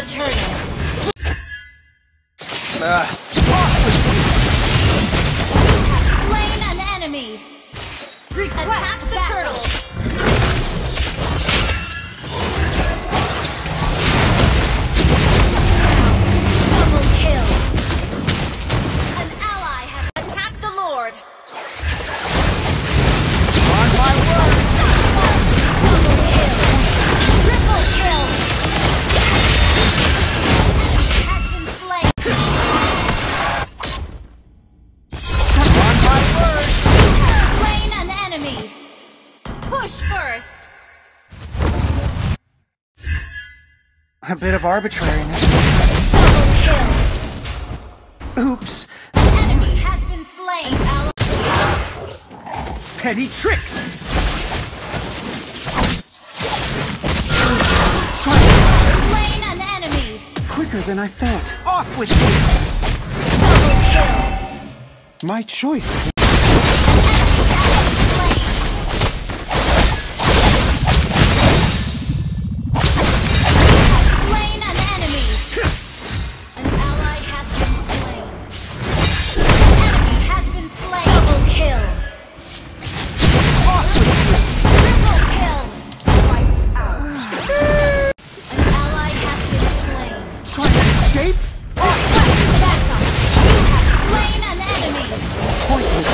the turtle. Slain an enemy. Attack the turtle. Double kill. An ally has attacked the Lord. On my word! Double kill. Triple kill. Has been slain. On my word! Slain an enemy. Push first. A bit of arbitrariness. Double kill. Oops. Enemy has been slain. Petty tricks! Slain an enemy. Quicker than I thought. Off with you! Double kill. My choice is... Slain an enemy. An ally has been slain. An enemy has been slain. Double kill. Triple kill. Wiped out. An ally has been slain. Trying to escape? Request backup. You have slain an enemy. Pointless.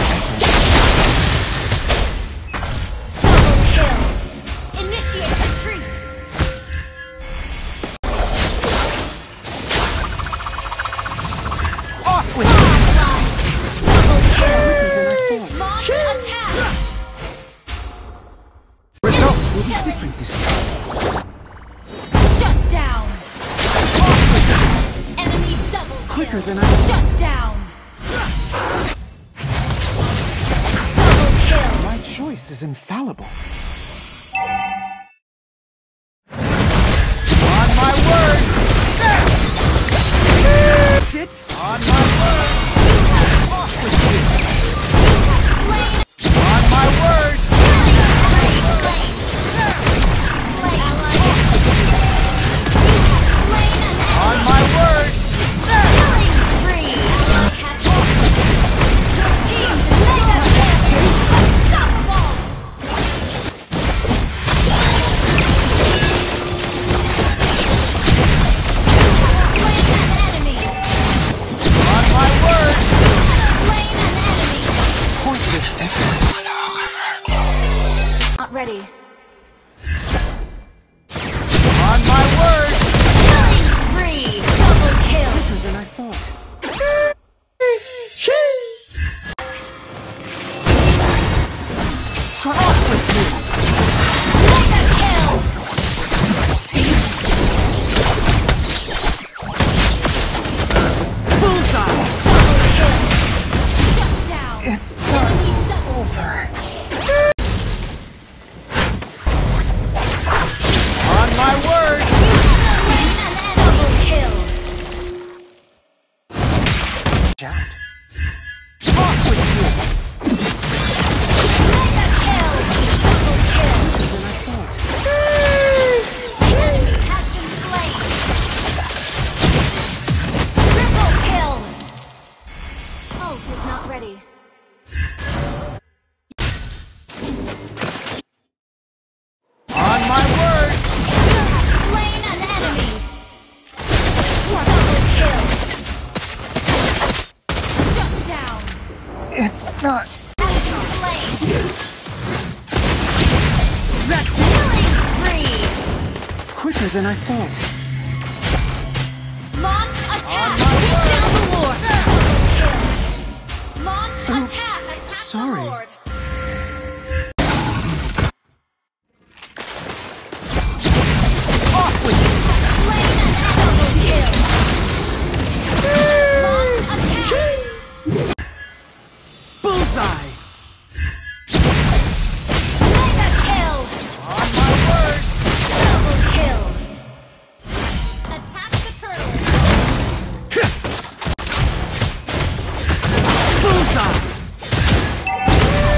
Double kill. Initiate retreat. Off with you! Double kill. Quicker than I thought. Launch attack. Results will be different this time. Shut down. Enemy double kill. Quicker than I Shut down. Double kill. My choice is infallible. On my word! Sit on my word! Off with you! On my word! On my word! On my word! Pointless effort. Not ready. On my word! Killing spree. Double kill. Quicker than I thought. Try off with you! Mega kill. Bullseye! Double kill. Shut down. It's done. Double Over. On my word! slain an double kill. Shout. Off with you! Mega kill. Double kill. Than I thought. Enemy has been slain. Triple kill. Ult is not ready. On my word! You have slain an enemy. Double kill. Shut down. It's not... Has been slain. That's Killing spree. quicker than I thought. Launch attack. On my Take word. down the Lord. Double kill. Launch Oops. attack. Attack Sorry. the Lord. Off with you! Slain an double kill. Launch attack. Bullseye! Mega kill. On my word! Double kill. Attack the turtle. Bullseye!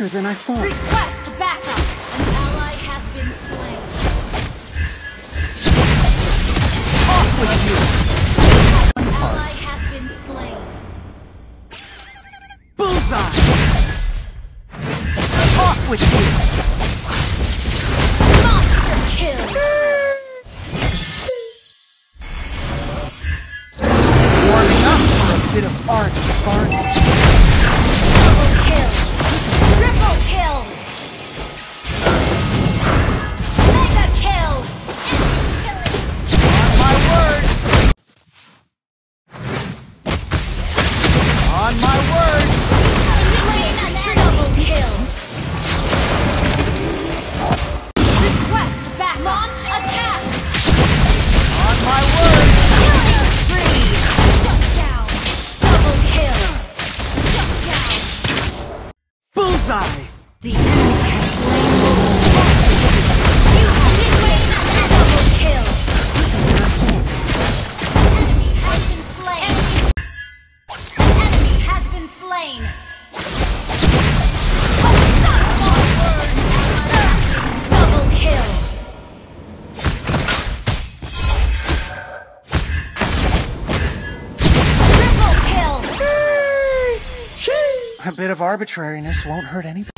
Quicker than I thought. Request backup! An ally has been slain. Off with you! An ally has been slain. Bullseye! Off with you! Monster kill! Warming up for a bit of art, Bart. Double kill! Triple kill! Mega kill! On my word! On my word! Slain an double kill! Request back! Launch attack! On my word! Killing spree! Shut down! Double kill! Shut down! Bullseye! The enemy has slain you have slain a double kill! Enemy has been slain! Enemy has been slain! Double kill! Triple kill! A bit of arbitrariness won't hurt anybody.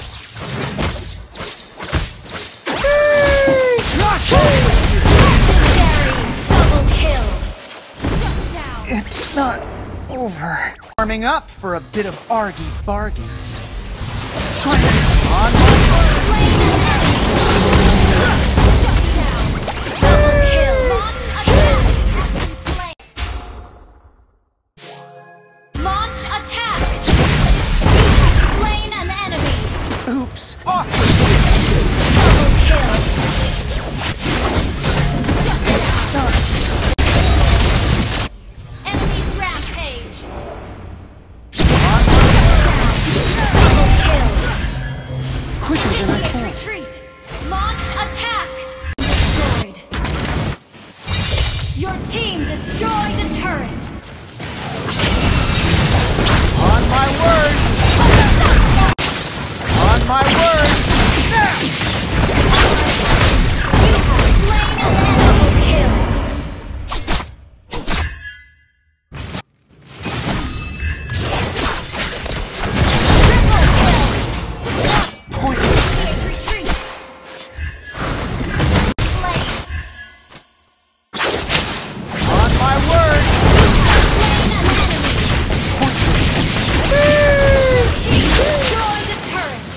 Legendary! Double kill! Shut down! It's not over. Warming up for a bit of argy-bargy. Slain an enemy! Shut down! Double kill! Launch attack! Has been slain! Launch attack! You have slain an enemy! Oops! Off with Double kill! Enemy rampage! Double kill! you! Quicker than I Initiate thought. retreat! Launch attack! Destroyed! Your team destroyed a turret! On my word! On my word! You have slain an enemy kill! Triple kill! Initiate retreat! Slain! On my word! Slain an enemy! Team destroyed a turret!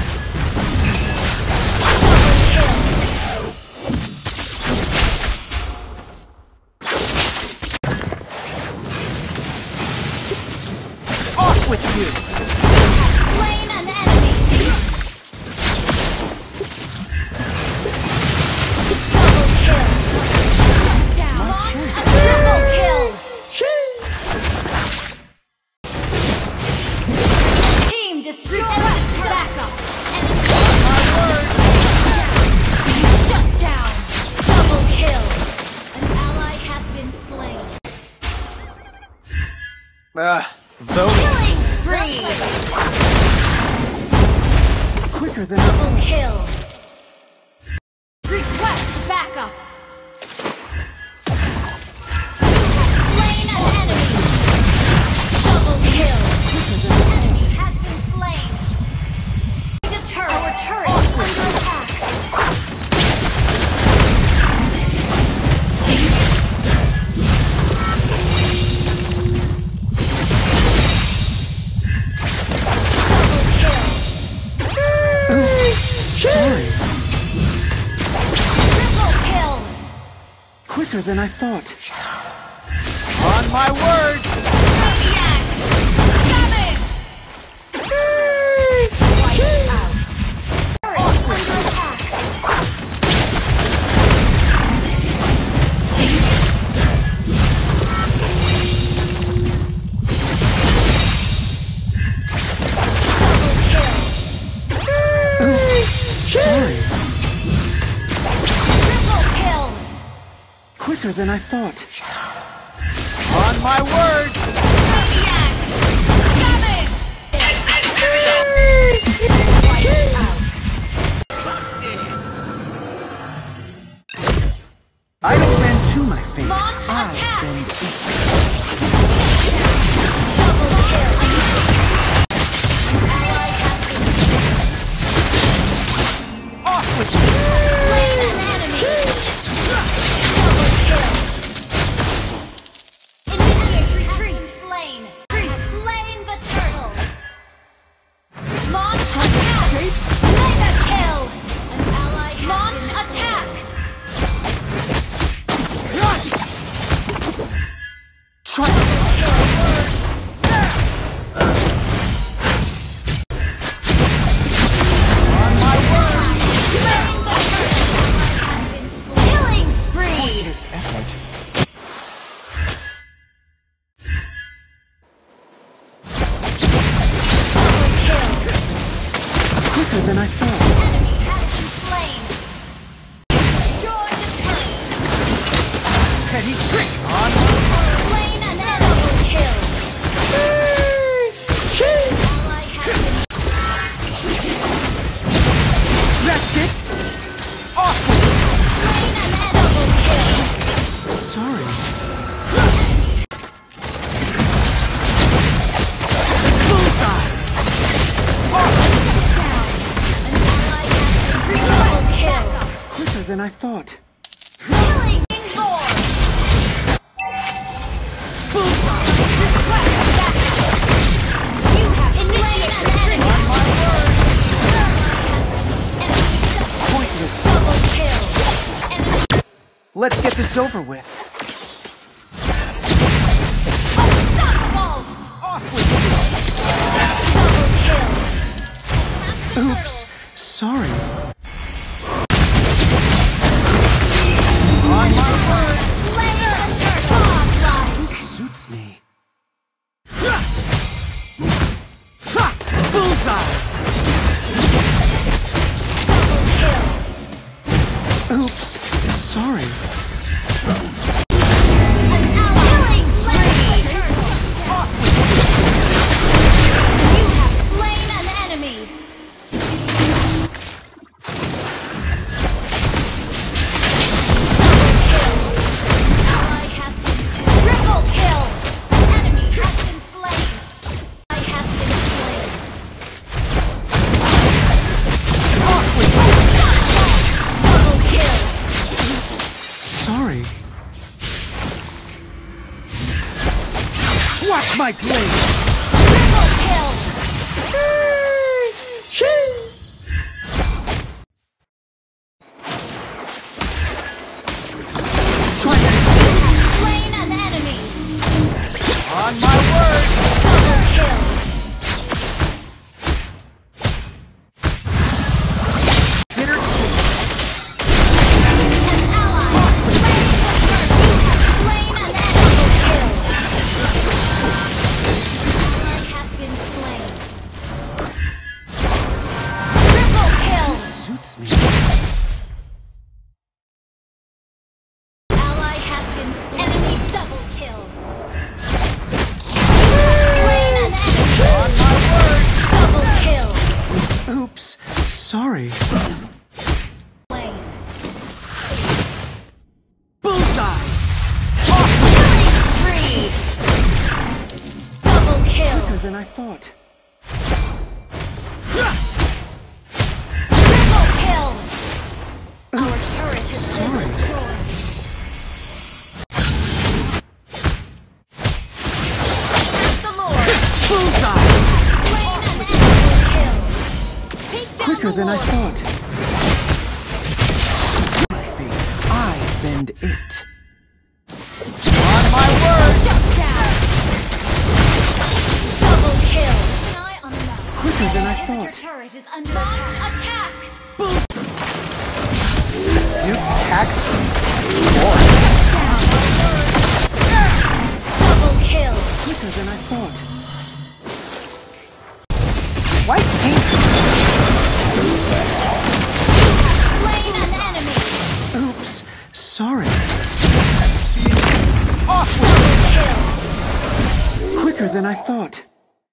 Double kill! Off with you! Slain an enemy! Double kill! Shut down! Launch a triple kill! Team destroyed! Backup! Shut down! Double kill! An ally has been slain. Though Killing spree! Quicker than Double kill! Request backup! Slain an enemy! Double kill! Enemy has been slain! The turret! Our turret is under attack! sorry. Triple kill! Quicker than I thought. on my word! Maniac! Damage! Wipe out! Turret under attack! Sorry. Triple kill! Quicker than I thought. On my word! Maniac! Damage! Wipe Try. On my word! Killing spree! This effort. Double kill! Quicker than I thought. Enemy has been slain! Destroy the turret! Petty tricks. Slain an double kill! Ally has been That's it. Awesome. slain an double kill! Sorry. Bullseye. Down! An ally has been double kill! Quicker than I thought. Killing Lord! Request backup! You have slain an enemy! Pointless. Double kill! Enemy Let's get this over with. unstoppable! Off with Double kill! you. Oops. Sorry. On my word! Slayer godlike! Suits me. Bullseye. Double kill! Oops. Sorry. An ally killing spree! You have slain an enemy! Ally has been triple kill! An enemy has been slain! Ally has been slain! Double kill! Sorry. Watch my blade. Triple kill! Try that. Slain an enemy! On my word! Double kill! Hit her. An ally slain an enemy! Kill! Ally has been slain. Triple kill! Suits me. Ally has been enemy double kill. Slain an enemy! On my word! Double kill! Oops. Sorry. Slain. Bullseye. Killing spree! Double kill! Quicker than I thought. Triple kill! Our turret has been Sorry. destroyed. Attack the Lord! Bullseye. Slain an enemy kill! Take down Quicker the than I Lord! thought. My fate. I bend it. On my word! Shut down! Double kill! An eye on the map. Quicker than I Your thought. turret is under attack. Attack! Duke tax. Double kill! Quicker than I thought. Why can't Slain an enemy! you? Oops. Sorry. Double kill! Quicker than I thought.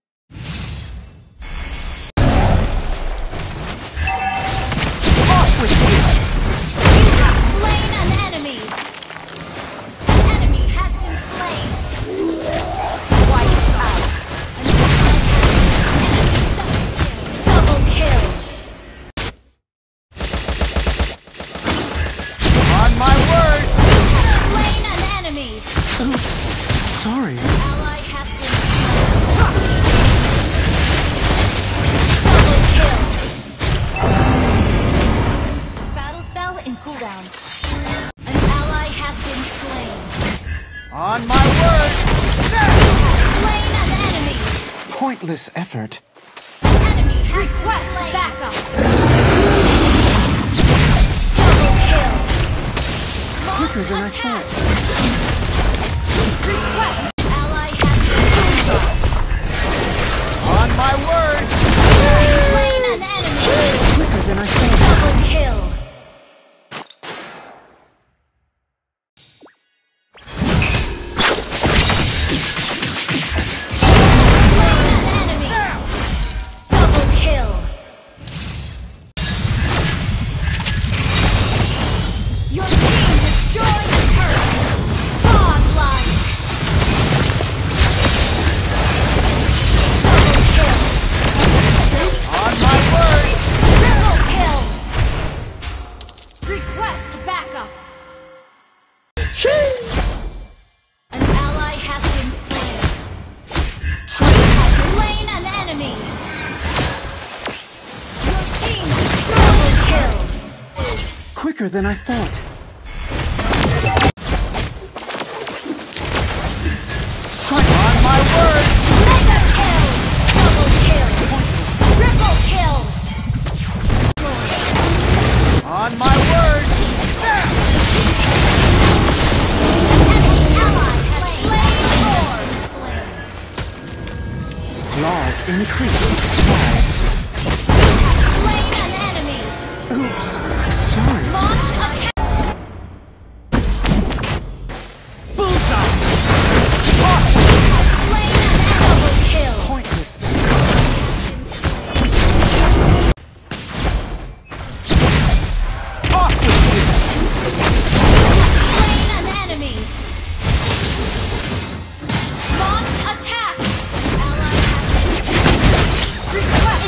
Off with you. You have slain an enemy! An enemy has been slain! Wiped out! Double kill! On my word! Slain an enemy! Oops. Sorry. Ally has been slain! Double kill! Battle spell in cooldown. An ally has been slain. On my word! Pointless effort. Enemy has request backup. Double kill. Quicker than I Launch attack. thought. Request. Ally has On my word! slain an enemy. Quicker than I thought. Double kill. Your team destroyed the turret! Godlike! Double kill! On my word! Triple kill! Request backup! An ally has been slain. Has slain an enemy! Your team destroyed killed! Quicker than I thought. On my word! Mega kill! Double kill! Triple kill! On my word! Enemy ally has slain Lord! Flaws increase in size. Slain an enemy! Oops. Sorry. Launch attack! Bullseye! Slain an double kill! Pointless. Off with you! Slain an enemy! Launch attack! Request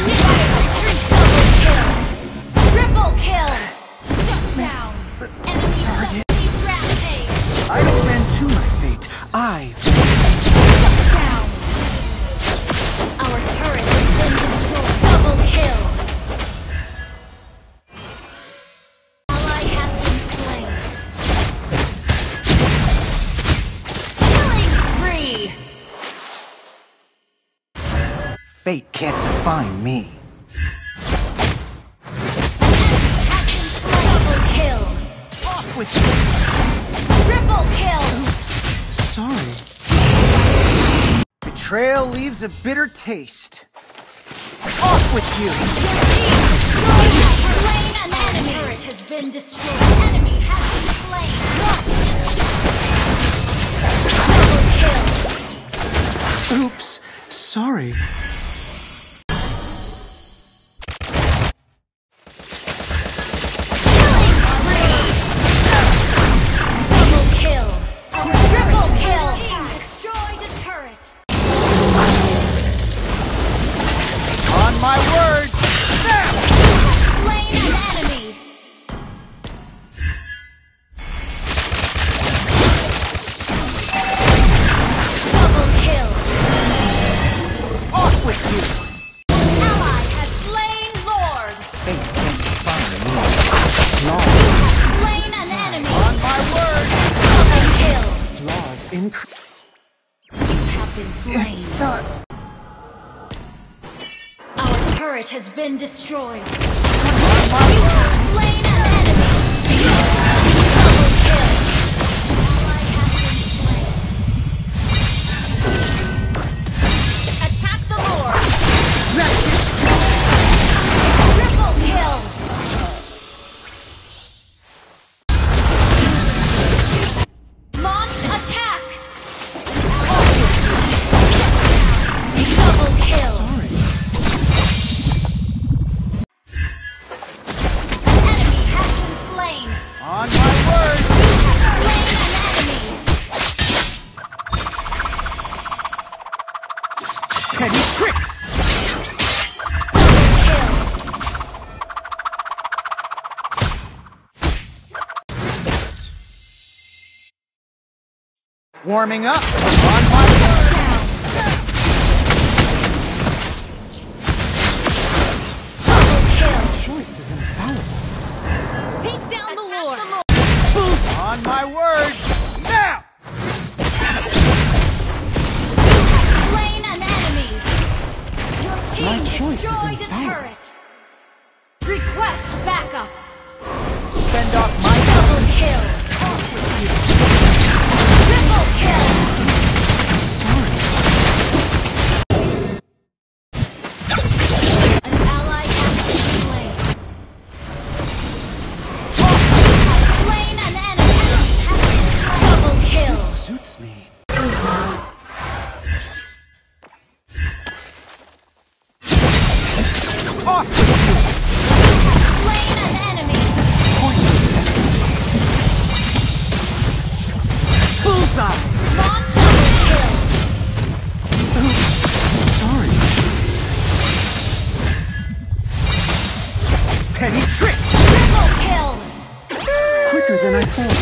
initiate! Double kill! Triple kill! Shut down! Enemy suddenly rampage! Idle men to my fate. Shut down! Our turret has been destroyed. Double kill! Ally has been slain. Killing spree! Fate can't define me. Has been slain. Double kill! Off with you. Triple kill! Sorry. Betrayal leaves a bitter taste. Off with you. Your team destroyed has slain an enemy! Turret has been destroyed. Enemy has been slain. Double kill! Oops. Sorry. Killing spree! Double kill! Triple kill! Team destroyed a turret! On my word! Slain an enemy! Double kill! Off with you. Ally has slain Lord! Fate can't define me. Flaws. Slain an enemy! On my word! Double kill! Flaws increase. You have been slain. Not. Our turret has been destroyed. You have slain an enemy! Double kill! Ally has been slain. Attack the Lord! Triple kill! Launch attack! Double kill! Enemy has been slain! On my word! Slain an enemy! Petty tricks. Double kill! Warming up! On my word! Double kill! Choice is infallible. Take down the Lord! On my word! Now! Slain an enemy! destroyed a turret. Request backup. Fend off my Double kill. Triple kill. An ally has been slain. Has slain an enemy. Double kill. suits me. Off with you! Slain an enemy. Pointless effort. Bullseye! Launch double kill. Sorry. Petty tricks! Triple kill. Quicker than I thought.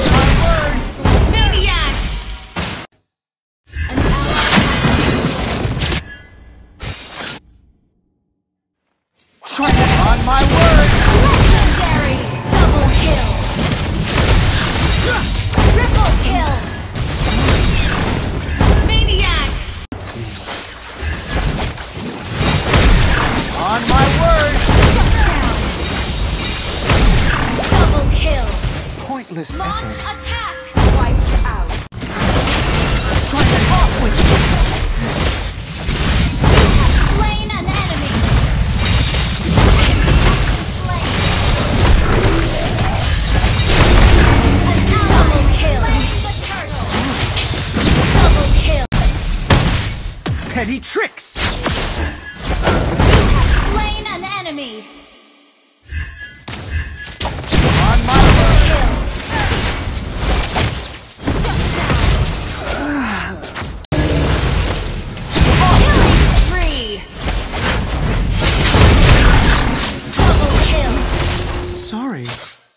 Maniac. An ally. Try it on my word! Legendary. Double kill. Triple kill. Maniac. On my word! Shut down. Double kill. Pointless Launch effort. attack. Wiped out. Try it off with you! Slain an enemy. Slain. An ally kill. The turtle. Double kill. Petty tricks! Slain an enemy. On my word! Kill. Killing spree. Double kill. Sorry.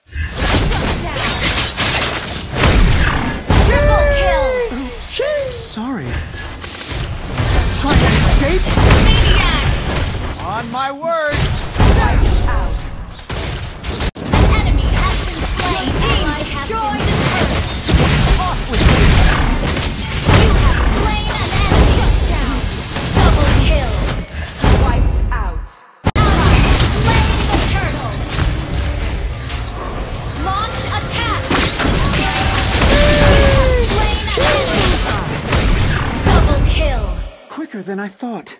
Triple kill. Sorry. Try to escape? Maniac. On my words! Wiped out. An enemy has been slain. Team destroyed the turret. Off with you! You have slain an enemy. Shut down. Double kill. Wiped out. Ally slain the turtle. Launch attack. You have slain an enemy. Double kill. Quicker than I thought.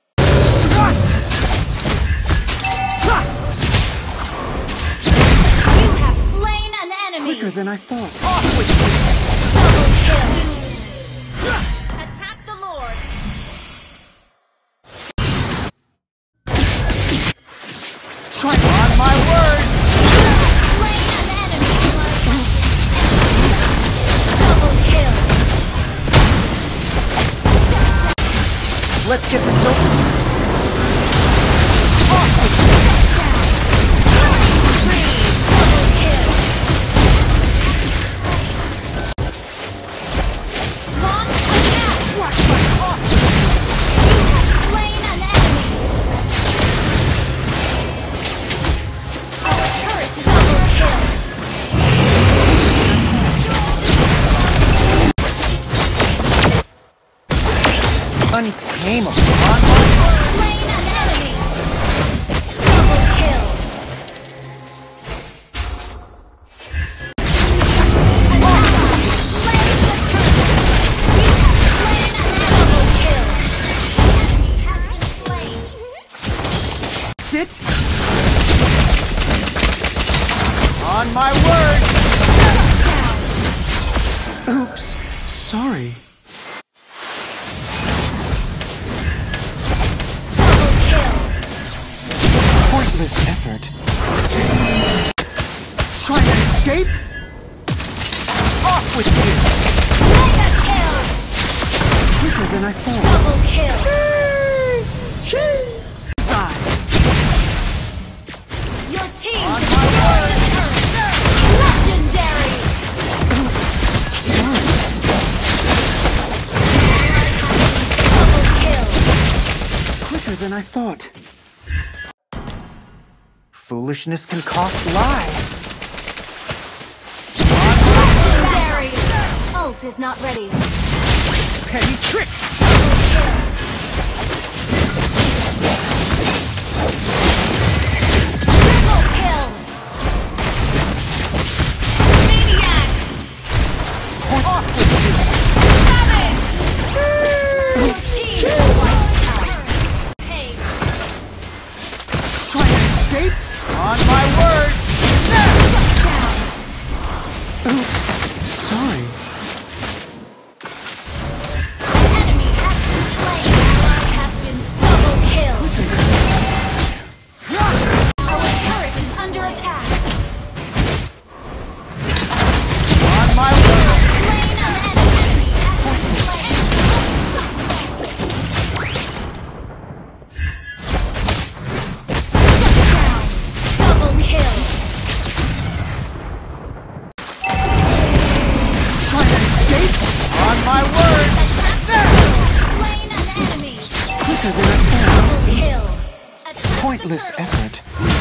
You have slain an enemy. Quicker than I thought. Off with Double kill. Attack the Lord. you! Try on my word! Slain an enemy. Double kill. Let's get this over. Off with you! Spree. Double kill. Launch attack. Watch my off! You have slain an enemy. Our turret is double kill. Untamable. On my word! Slain an enemy. Double kill. An ally slain the turret. You have slain an double kill. The enemy has been slain. Sit! On my word! Down. Oops. Sorry. Double kill. Pointless effort. Try to escape? Off with you! Mega kill. Quicker than I thought. Double kill. Side. Your team On my destroyed the turret. Legendary. Sorry. Double kill. Quicker than I thought. Foolishness can cost lives. Legendary. Ult is not ready. Petty tricks! pointless turtle. effort.